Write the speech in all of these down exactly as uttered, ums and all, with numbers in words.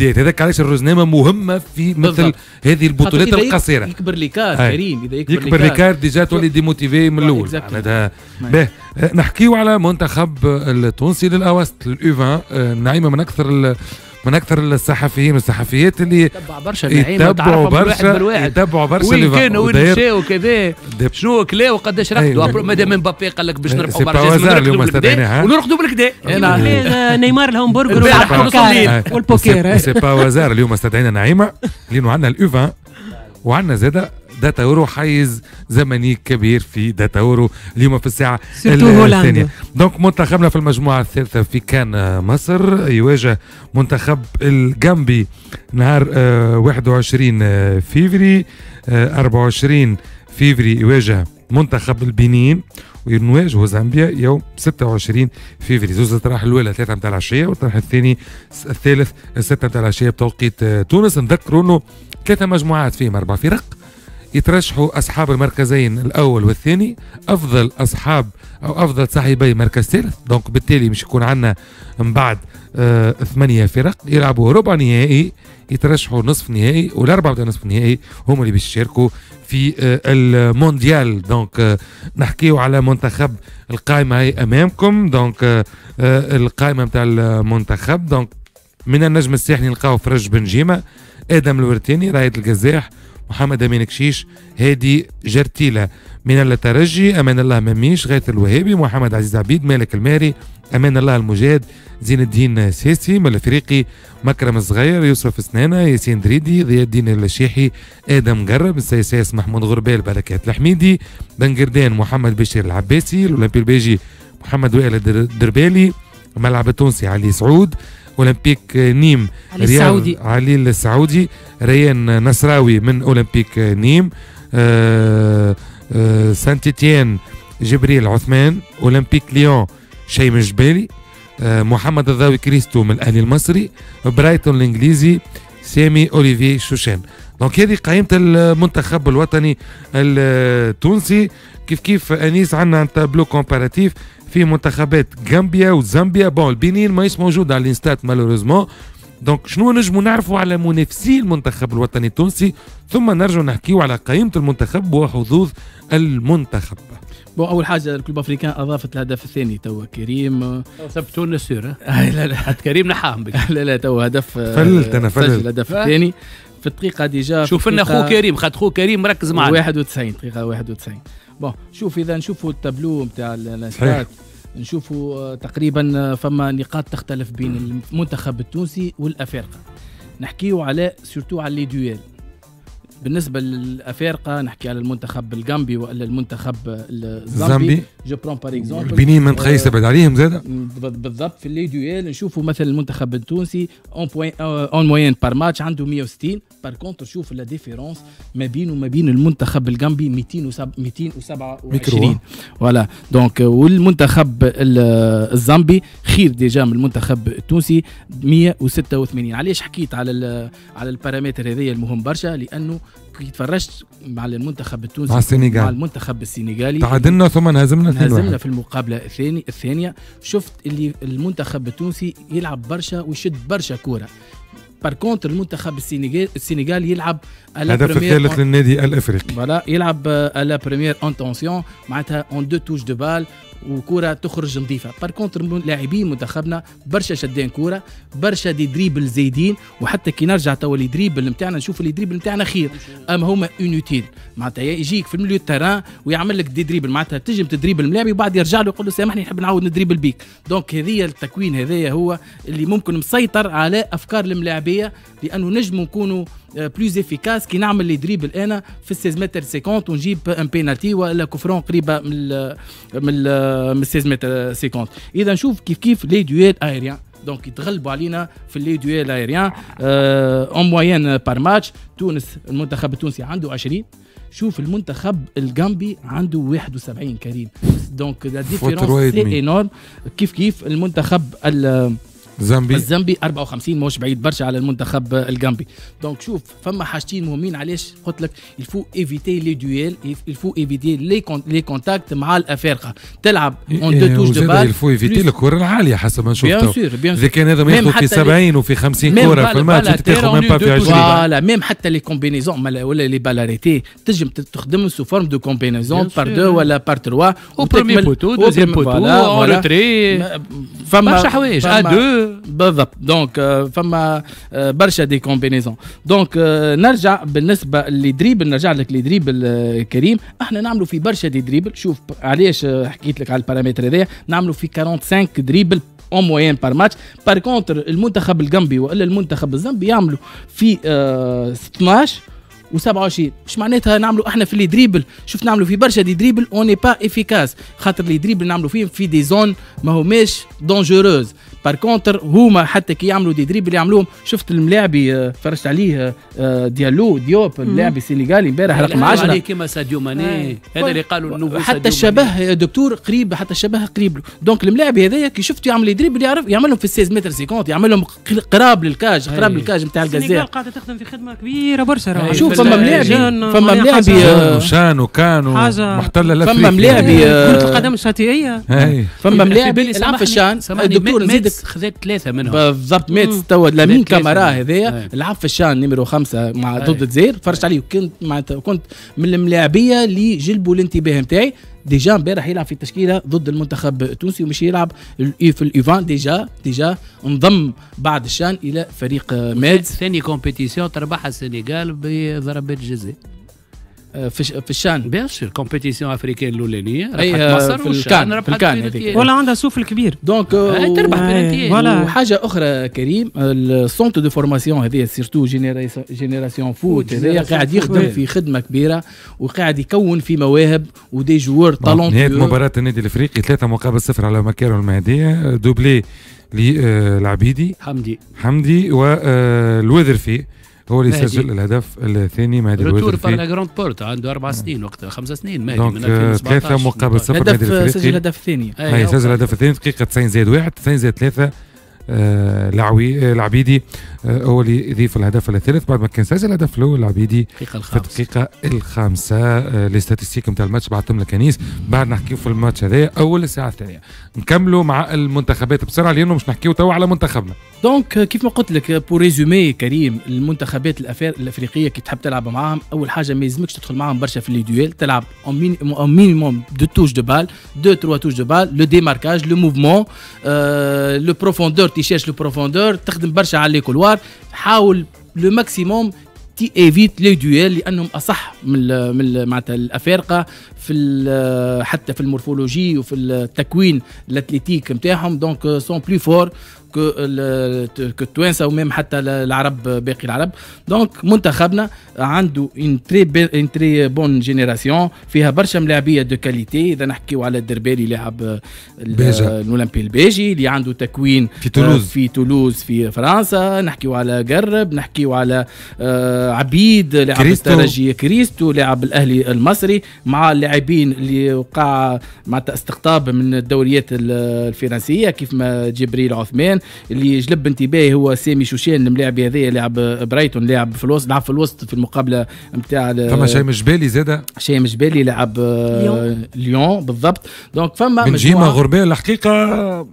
الوداد. هذاك علاش الرزنامه مهمه في مثل بالضبط. هذه البطولات القصيره. يكبر ليكار كريم، اذا يكبر, يكبر ليكار ديجا تولي ديموتيفي من الاول. هذا باهي. نحكيو على منتخب التونسي للاوسط اليو عشرين. نعيمه من اكثر من اكثر الصحفيين والصحفيات اللي يتبعوا برشا نعيمه، يتبعوا برشا يتبعوا برشا وين كانوا وين مشاو كذا شنو كلا وقداش رقدوا. مادام مبابي قال لك باش نربحوا برشا اليوم استدعينا ونرقدوا بالكدا. نيمار الهمبرجر والبوكير سي با وزار. اليوم استدعينا نعيمه لانه عندنا اليو عشرين وعندنا زاده داتاورو حيز زمني كبير في داتاورو اليوم في الساعة الثانية. دونك منتخبنا في المجموعة الثالثة في كان مصر يواجه منتخب الجامبي نهار واحد وعشرين فيفري. أربعة وعشرين فيفري يواجه منتخب البنين ونواجهوا زامبيا يوم ستة وعشرين فيفري. زوز الطرح الأولى ثلاثة متاع العشية والطرح الثاني الثالث ستة متاع العشية بتوقيت تونس. نذكروا انه ثلاثة مجموعات فيهم أربع فرق يترشحوا أصحاب المركزين الأول والثاني، أفضل أصحاب أو أفضل صاحبي مركز ثالث. دونك بالتالي مش يكون عندنا من بعد آه ثمانية فرق يلعبوا ربع نهائي، يترشحوا نصف نهائي، والأربعة بتاع نصف نهائي هم اللي باش يشاركوا في آه المونديال. دونك آه نحكيو على منتخب القائمة هي أمامكم. دونك آه آه القائمة بتاع المنتخب. دونك من النجم الساحلي نلقاو فرج بن جيمة، آدم الورتيني، رايد الجزاح، محمد أمين كشيش، هادي جرتيلة. من الترجي أمان الله مميش، غايث الوهابي، محمد عزيز عبيد، مالك الماري، أمان الله المجاد، زين الدين سيسي. من الافريقي مكرم الصغير، يوسف سنانة، ياسين دريدي، ضياء الدين الشيحي، ادم قرب، السياساس محمود غربال، بركات الحميدي، بنقردان محمد بشير العباسي، الاولمبي البيجي محمد وائل الدربالي، الملعب التونسي علي سعود، اولمبيك نيم علي السعودي علي السعودي، ريان نصراوي من اولمبيك نيم، آه آه سانتيتيان جبريل عثمان، اولمبيك ليون شيم الجبالي، آه محمد الضاوي كريستو من الاهلي المصري، برايتون الانجليزي سامي اوليفي شوشان. دونك هذه قائمه المنتخب الوطني التونسي. كيف كيف انيس عندنا تابلو كومباراتيف في منتخبات غامبيا وزامبيا. بون البنين ماهيش موجود على الانستات مالوريزمون. دونك شنو نجموا نعرفوا على منافسي المنتخب الوطني التونسي، ثم نرجع نحكيو على قائمه المنتخب وحظوظ المنتخب. بون اول حاجه الكلوب افريكان اضافت الهدف الثاني توا كريم سب تونس سير لا لا حتى كريم نحاهم بك لا لا توا هدف فلت انا فلت الهدف الثاني في الدقيقه ديجا. شوف لنا خو كريم، خد خو كريم مركز معنا واحد وتسعين دقيقه واحد وتسعين. بون شوف اذا نشوفوا التابلو نتاع الانستات نشوفوا تقريبا فما نقاط تختلف بين المنتخب التونسي والافارقه. نحكيو على سورتو على لي دويل. بالنسبه للافارقه نحكي على المنتخب الغامبي ولا المنتخب الزامبي. جو برون بار اكزومبل البنين من تخيس بعد عليهم زاده بالضبط. في اللي دويل نشوفوا مثلا المنتخب التونسي اون بوين اون موين بار ماتش عنده مية وستين. بار كونتر شوف لا ديفيرونس ما بينه وما بين المنتخب الغامبي مئتين وسبعة وعشرين. فوالا دونك والمنتخب الزامبي خير ديجا من المنتخب التونسي مية وستة وثمانين. علاش حكيت على على البارامتر هذيا المهم برشا؟ لانه كي تفرجت مع المنتخب التونسي مع السنغال مع المنتخب السنغالي تعادلنا ثم انهزمنا انهزمنا في المقابله الثاني الثانيه. شفت اللي المنتخب التونسي يلعب برشا ويشد برشا كوره. بار كونتر المنتخب السنغال السنغال يلعب الهدف الثالث للنادي الافريقي. فوالا يلعب على بريمير انتونسيون معناتها اون دو توش دو بال وكره تخرج نظيفه. بار كونتر لاعبين منتخبنا برشا شدين كوره، برشا دي دريبل زايدين، وحتى كي نرجع توا لي دريبل نتاعنا نشوف لي دريبل نتاعنا خير، اما هما انوتيل. معناتها يجيك في الميليو تيران ويعمل لك دي دريبل، معناتها تجم تدريبل ملاعب وبعد يرجع له يقول له سامحني نحب نعاود ندريبل بيك. دونك هذه التكوين هذايا هو اللي ممكن مسيطر على افكار الملاعبيه، لانه نجم نكونوا بلوز افيكاس كي نعمل لي دريبل انا في ستة متر خمسين ونجيب ان بينالتي ولا كفرون قريبه من ال من ال من ستة متر خمسين. اذا نشوف كيف كيف لي دويل ايريان دونك يتغلبوا علينا في لي دويل ايريان اون موين بار ماتش. تونس المنتخب التونسي عنده عشرين، شوف المنتخب الغامبي عنده واحد وسبعين كريم. دونك لا ديفيرونس سي انورم. كيف كيف المنتخب زامبي الزامبي أربعة وخمسين مش بعيد برشا على المنتخب الجامبي. دونك شوف فما حاجتين مهمين علاش قلت لك الفو ايفيتي لي دويل الفو ايفيتي لي لي كونتاكت مع الافارقه تلعب اون دو توش دو بال الفو ايفيتي الكره العاليه حسب ما نشوف بيان سور بيان اذا كان هذا ما ياخذ في سبعين وفي خمسين كره في الماتش انت تاخذ ميم با في عشرين فوالا ميم حتى لي كومبينيزون ولا لي بالاريتي تنجم تخدم سو فورم دو كومبينيزون بار دو ولا بار تروا او بروميير بوتو دوزيام بوتو اون روتري فما برشا حوايج ا دو بالضبط. دونك فما برشا دي كومبينيزون. دونك نرجع بالنسبه للدريبل نرجع لك لدريبل كريم احنا نعملوا في برشا دي دريبل. شوف علاش حكيت لك على البارامتر هذايا نعملوا في خمسة وأربعين دريبل اون موين بار ماتش. بار كونتر المنتخب الجامبي والا المنتخب الزامبي يعملوا في اه اثناش وسبعة وعشرين. مش معناتها نعملوا احنا في اللي دريبل شوف نعملوا في برشا دي دريبل اوني با افيكاس خاطر اللي دريبل نعملوا فيهم في دي زون ما هماش دونجوروز. بار كونتر هما حتى كي يعملوا دي دريبل يعملوهم. شفت الملاعبي فرجت عليه ديالو ديوب اللاعب السنغالي امبارح رقم عشرة كيما ساديو ماني هذا اللي قالوا انه حتى الشبه دكتور قريب حتى الشبه قريب له. دونك الملاعبي هذايا كي شفت يعمل دريبل يعرف يعملهم في ستة متر سيكونت يعملهم قراب للكاج قراب للكاج نتاع الجزائر. السنغال قاعده تخدم في خدمه كبيره برشا. شوف فما ملاعبي فما ملاعبي شان وكانوا محتله لافريقيا فما ملاعبي كره القدم الشاطئيه فما ملاعبي العب في الشان الدكتور نزيدك خذيت ثلاثه منهم بالضبط ميتس توا لامين كامارا هذايا لعب في الشان نيميرو خمسة مع ضد الجزائر فرجت عليه كنت معناتها كنت من الملاعبيه اللي جلبوا الانتباه نتاعي. ديجا امبارح يلعب في تشكيله ضد المنتخب التونسي ومش يلعب في الايفان ديجا ديجا انضم بعد الشان الى فريق ميدز. ثاني كومبيتيسيون تربحها السنغال بضربات الجزاء في في الشان بيان سور كومبيتيسيون افريكان الاولانيه ربحت مصر في الكان في الكان هذيك ولا عندها سوفل كبير دونك تربح بلنتيين. وحاجه اخرى كريم السونتر دو فورماسيون هذه سيرتو جينيراسيون فوت هذايا قاعد يخدم في خدمه كبيره وقاعد يكون في مواهب ودي جوار طالون. نهايه مباراه النادي الافريقي ثلاثه مقابل صفر على مكارم المهديه دوبلي للعبيدي حمدي حمدي والوذرفي هو اللي سجل الهدف الثاني مهدي الوذرفي. رتور بار لا جراند بورت عنده اربع سنين وقتها خمس سنين مهدي من ألفين وسبعطاش ثلاثة مقابل صفر نادي الافريقي سجل الهدف الثاني. اي سجل الهدف الثاني دقيقة تسعين زائد واحد تسعين زائد ثلاثة آه لعوي العبيدي آه هو اللي يضيف الهدف الثالث بعد ما كان سجل الهدف الاول العبيدي في الدقيقة الخامسة. آه الاستاتيستيك نتاع الماتش بعثتهم لك انيس بعد نحكيو في الماتش هذايا اول الساعة الثانية. نكملوا مع المنتخبات بسرعة لانه مش نحكيو توا على منتخبنا. دونك كيف ما قلت لك بور ريزومي كريم المنتخبات الافريقيه كي تحب تلعب معاهم اول حاجه ما يلزمكش تدخل معاهم برشا في لي دويل تلعب اون مينيموم دو توش دو بال دو تروا توش دو بال لو ديماركاج لو موفمون لو بروفوندور تيشيرش لو بروفوندور تخدم برشا على لي كولوار حاول لو ماكسيموم تي ايفيت لي دويل لانهم اصح من من معناتها الافارقه في حتى في المورفولوجي وفي التكوين الاتليتيك نتاعهم دونك سون بلو فور كو التوانسه وميم حتى العرب باقي العرب. دونك منتخبنا عنده ان تري ان تري بون جينيراسيون فيها برشا ملاعبيه دو كاليتي. اذا نحكيو على الدربالي لاعب الاولمبي البيجي اللي عنده تكوين في تولوز في تولوز في فرنسا. نحكيو على قرب نحكيو على عبيد لاعب الترجي كريستو لاعب الاهلي المصري مع اللاعبين اللي وقع مع استقطاب من الدوريات الفرنسيه كيف ما جبريل عثمان اللي جلب انتباهي هو سامي شوشان الملاعب هذايا لاعب برايتون لاعب في الوسط لعب في الوسط في المقابله نتاع فما شيء مجبالي زاده شيء مجبالي لاعب ليون. ليون بالضبط. دونك فما بنجيما غربال الحقيقه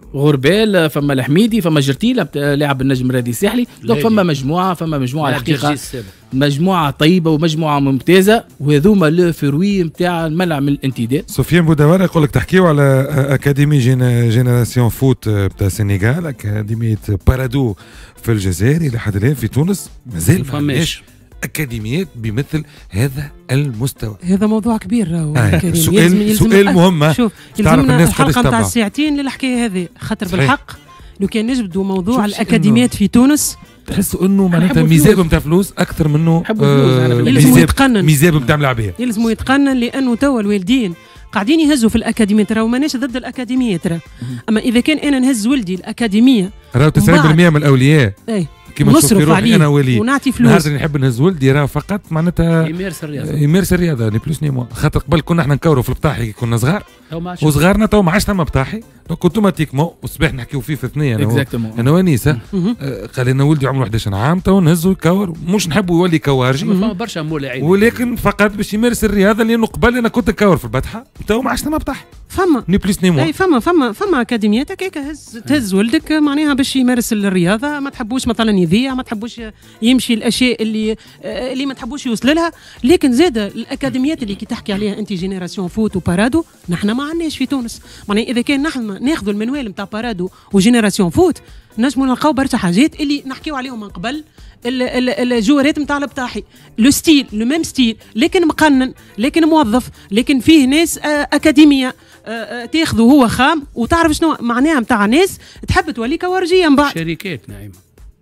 غربال فما الحميدي فما جرتيلا لاعب النجم الرياضي الساحلي. دونك فما مجموعه فما مجموعه الحقيقه مجموعه طيبه ومجموعه ممتازه وهذوما لو فروي نتاع الملعب من الانتداب. سفيان بودوار يقول لك تحكيو على اكاديمي جينيراسيون فوت بتاع السنغال اكاديميه بارادو في الجزائر الى حد الان في تونس مازال ما فماش اكاديميات بمثل هذا المستوى. هذا موضوع كبير راهو آه. سؤال سؤال مهم شوف يلزمنا الحلقه نتاع الساعتين للحكايه هذه خاطر بالحق لو كان نجبدوا موضوع الاكاديميات في تونس تحسوا انه معناتها ميزاب نتاع فلوس اكثر منه يلزم يتقنن ميزاب نتاع ملاعبيه يلزم يتقنن لانه توا الوالدين قاعدين يهزوا في الاكاديميه ترى وماناش ضد الاكاديميه ترى اما اذا كان انا نهز ولدي الاكاديميه راهو تسعين بالمئة من الاولياء اي كيما نشوف في روحي انا ولي ونعطي فلوس نهار نحب نهز ولدي راه فقط معناتها يمارس الرياضه يمارس الرياضه ني بلوس ني موا خاطر قبل كنا احنا نكوروا في البطاحي كي كنا صغار وصغارنا تو ما عادش ثم بطاحي دونك اوتوماتيكمون والصباح نحكيو فيه في اثنين انا انا ونيسه قال لنا ولدي عمره احد عشر عام تو نهزو يكور مش نحبوا يولي كوارجي فما برشا مولاعين ولكن فقط باش يمارس الرياضه لانه قبل انا كنت نكور في البطحه تو ما عادش ثم بطاحي فما ني بليس ني موا اي فما فما فما اكاديميات هكاك هز تهز ولدك معناها باش يمارس الرياضه ما تحبوش مثلا يذيع ما تحبوش يمشي الاشياء اللي اللي ما تحبوش يوصل لها لكن زاد الاكاديميات اللي كي تحكي عليها انت جينيراسيون فوت وبارادو نحن ما عندناش في تونس معناها اذا كان نحن ناخذوا المنوال نتاع بارادو وجينيراسيون فوت نجموا نلقاو برشا حاجات اللي نحكيو عليهم من قبل الجوارات نتاع البطاحي لو ستيل لو ميم ستيل لكن مقنن لكن موظف لكن فيه ناس اكاديميه تاخذه هو خام وتعرف شنو معناها نتاع ناس تحب تولي كورجيه من بعد شركات نعيمه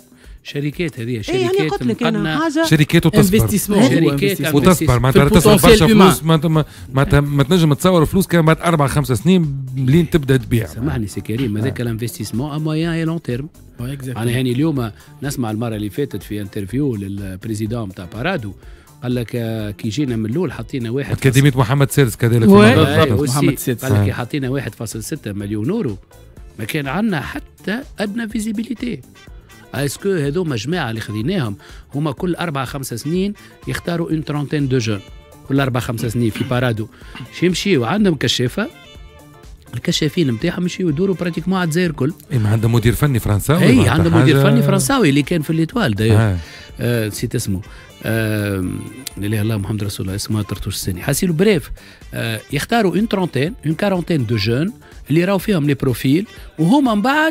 شركات هذه شركات ايه انا قلت لك انا حاجه شركات وتصبر شركات وتصبر معناتها تصبر برشا فلوس معناتها ما تنجم تصور فلوس كان بعد اربع خمس سنين لين تبدا تبيع سامحني سي كريم هذاك الانفستيسمون ا مويان اي لون تيرم انا هاني اليوم نسمع المره اللي فاتت في انترفيو للبريزيدون نتاع بارادو قال لك كي جينا من الاول حطينا واحد اكاديميه محمد سادس كذلك بالضبط محمد سادس قال لك حطينا واحد فاصلة ستة مليون يورو ما كان عندنا حتى ادنى فيزيبيليتي اسكو هذوما جماعه اللي خذيناهم هما كل اربع خمس سنين يختاروا اون ترونتين دو جون كل اربع خمس سنين في بارادو شي يمشيو عندهم كشافه الكشافين نتاعهم يمشيو يدوروا براتيكمون على الجزائر الكل. اي ما عندهم مدير فني فرنساوي. اي عندهم مدير فني فرنساوي اللي كان في الاتوال دايوغ. آه نسيت اسمه. آه لا اله الا الله محمد رسول الله اسمه طرطوش السني. حاسيلو بريف آه يختاروا اون ترونتين اون كارونتين دو جون اللي راهو فيهم لي بروفيل وهما من بعد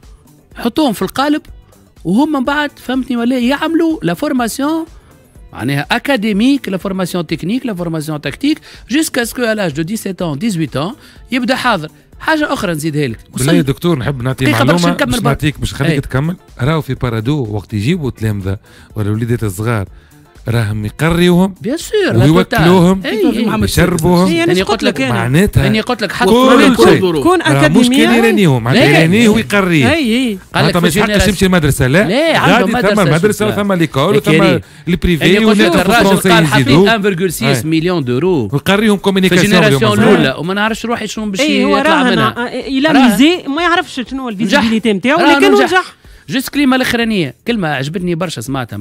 حطوهم في القالب وهم من بعد فهمتني ولا يعملوا لا فورماسيون معناها اكاديميك لا فورماسيون تكنيك لا فورماسيون تكتيك جوسكا سكو على لاج دو سبعة عشر ثمانية عشر سنه يبدا حاضر. حاجه اخرى نزيدها لك بالله يا دكتور نحب نعطي معلومه باش نعطيك باش نخليك تكمل. راهو في بارادو وقت يجيبوا تلامذه ولا وليدات الصغار راهم يقريوهم بيان سور ويوكلوهم ويشربوهم. يعني قلت لك معناتها يعني قلت لك حتى كون اكاديميه مش كان يرانيهم معناتها يرانيه ويقريه. اي اي قال لك مش حتى يمشي المدرسه لا لا عندهم ثم المدرسه وثم ليكول وثم البريفي وناس الفرنسي قال حطيت واحد فاصلة ستة مليون دورو ويقريهم كوميونيكاسيون في الجينيراسيون الاولى وما نعرفش روحي شنو باش يطلع منها. الى ميزي ما يعرفش شنو الفيزيبيليتي نتاعو لكن نجح. جست كلمه الاخرانيه كلمه عجبتني برشا سمعتها